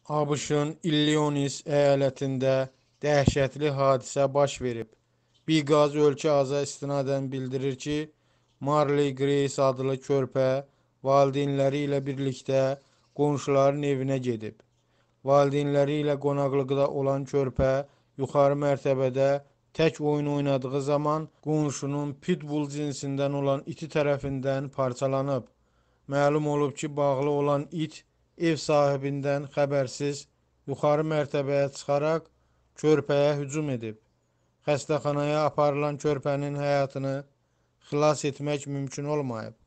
ABŞ-ın Illinois əyalətində dəhşətli hadisə baş verib. Biqaz ölkə aza istinadən bildirir ki, Marley Grace adlı körpə valideynləri ilə birlikdə qonşuların evinə gedib. Valideynləri ilə qonaqlıqda olan körpə yuxarı mərtəbədə tək oyun oynadığı zaman qonşunun pitbull cinsindən olan iti tərəfindən parçalanıb. Məlum olub ki, bağlı olan it ev sahibindən xəbərsiz yuxarı mərtəbəyə çıxaraq körpəyə hücum edib. Xəstəxanaya aparılan körpənin həyatını xilas etmək mümkün olmayıb.